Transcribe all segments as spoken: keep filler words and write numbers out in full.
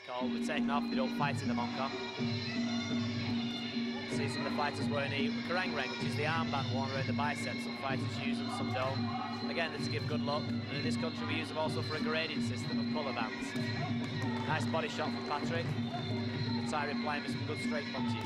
called. We're taken off, they don't fight in the Mongkok. See some of the fighters wearing a Kerrang Reng, which is the armband worn around the biceps. Some fighters use them, some don't. Again, that's to give good luck. And in this country, we use them also for a grading system of colour bands. Nice body shot from Patrick. The Thai replying with some good straight punches.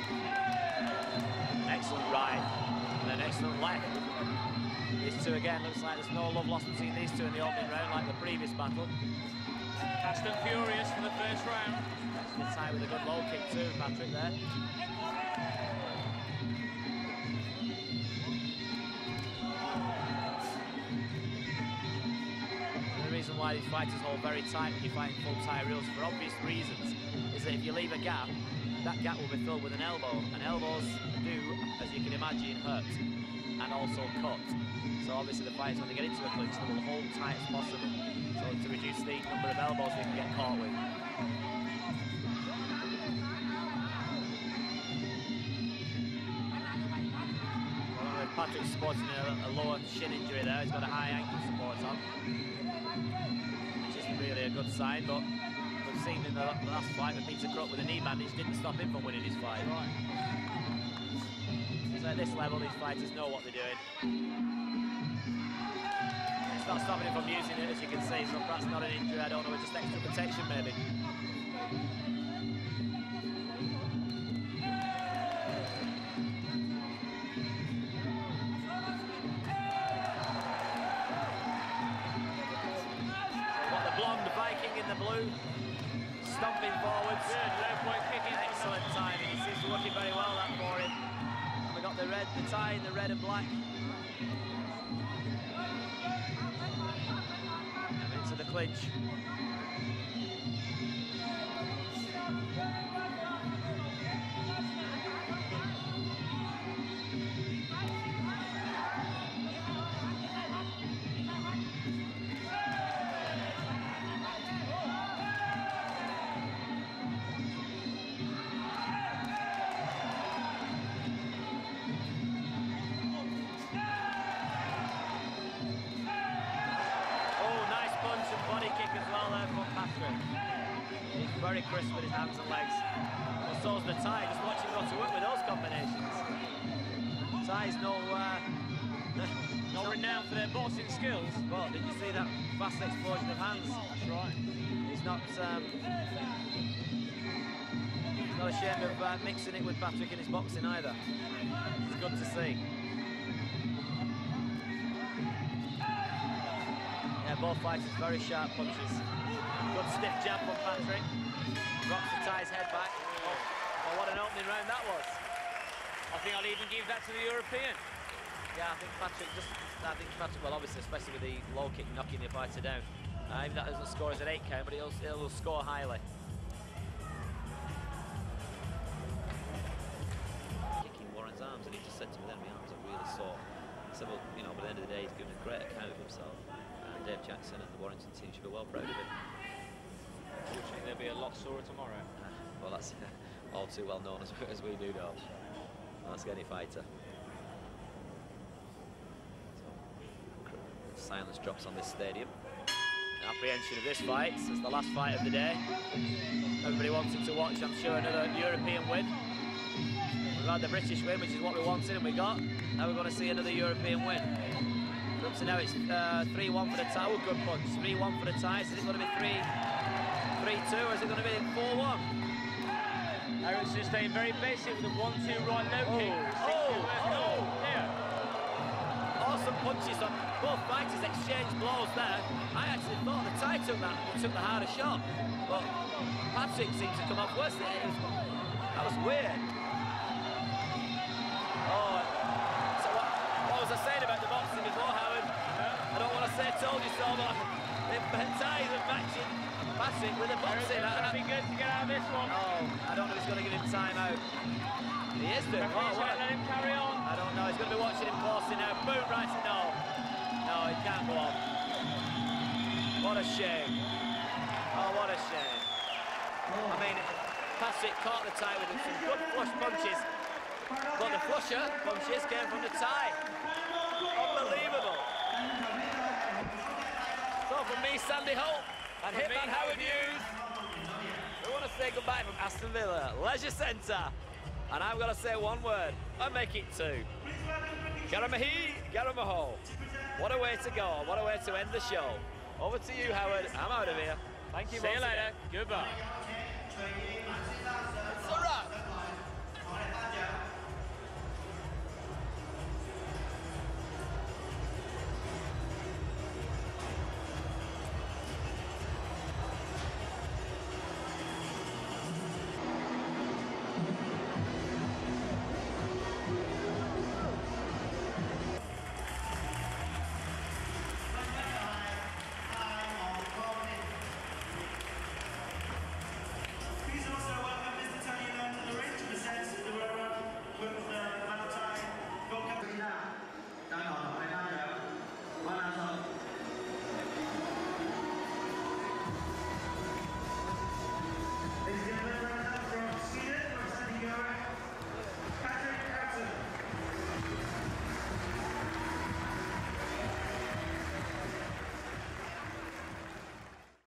Excellent right and an excellent left. These two again, looks like there's no love lost between these two in the opening round like the previous battle. Fast and furious for the first round. The Thai with a good low kick too, Patrick there. The reason why these fighters hold very tight when you're fighting full Thai reels, for obvious reasons, is that if you leave a gap, that gap will be filled with an elbow, and elbows do, as you can imagine, hurt and also cut. So obviously the fighters, when they get into a clinch, they will hold tight as possible, so to reduce the number of elbows they can get caught with. Well, Patrick's sporting a, a lower shin injury there, he's got a high ankle support on, which isn't really a good sign, but we've seen in the last fight with Peter Crook with a knee bandage didn't stop him from winning his fight. Right. So at this level, these fighters know what they're doing. It's not stopping him from using it, as you can see, so perhaps not an injury, I don't know, it's just extra protection maybe. Blonde Viking in the blue, stomping forwards. Good, low point kicking. Excellent timing. He seems to be working very well that for him. We got the red, the tie in the red and black. And into the clinch. Body kick as well there from Patrick. He's very crisp with his hands and legs. Well, so's the Thai. Just watch him go to work with those combinations. Thai's no... Uh, not renowned for their boxing skills. But did you see that fast explosion of hands? That's right. He's not... Um, he's not ashamed of uh, mixing it with Patrick in his boxing either. It's good to see. Yeah, both fighters very sharp punches. Good stiff jab from Patrick. Rocks the Thai's head back. Oh, oh, what an opening round that was. I think I'll even give that to the European. Yeah, I think Patrick just, I think Patrick, well obviously, especially with the low kick knocking the fighter down. Uh, even that doesn't score as an eight count, but it'll, it'll score highly. Kicking Warren's arms, and he just said to me then, my arms are really sore. I said, well, you know, but at the end of the day, he's given a great account of himself. Uh, Dave Jackson and the Warrington team should be well proud of him. Unfortunately, they'll be a lot sorer tomorrow. Uh, well, that's all too well known as, as we do know. Ask any fighter. So, silence drops on this stadium. Apprehension of this fight. It's the last fight of the day. Everybody wanted to watch, I'm sure, another European win. We've had the British win, which is what we wanted and we got. Now we're going to see another European win. Up to now it's three one uh, for the Thai. Oh, good punch. three one for the Thais. Is it going to be three two or is it going to be four one? Ericsson staying very basic with a one two right low oh, kick. Oh, oh, oh, here. Awesome punches on both fighters, exchange blows there. I actually thought the Thai took that took the harder shot, but Patrick seemed to come off worse. It was, that was weird. Oh, so what, what was I saying about the boxing before, Howard? Yeah. I don't want to say told you so, but the Thais are matching Patrick with the boxing. It's going to be good to get out of this one. Oh, I don't know if he's going to give him time out. He is doing. Oh, what? Let him carry on. I don't know. He's going to be watching him closely now. Boom, right. No. No, he can't go on. What a shame. Oh, what a shame. I mean, Patrick caught the Thai with some good flush punches, but the flusher punches came from the Thai. Unbelievable. So from me, Sandy Holt, and Hitman Howard Hughes, say goodbye from Aston Villa Leisure Centre. And I'm going to say one word and make it two. Garamahi, Garamaho. What a way to go. What a way to end the show. Over to you, Howard. I'm out of here. Thank you. See you later. Again. Goodbye.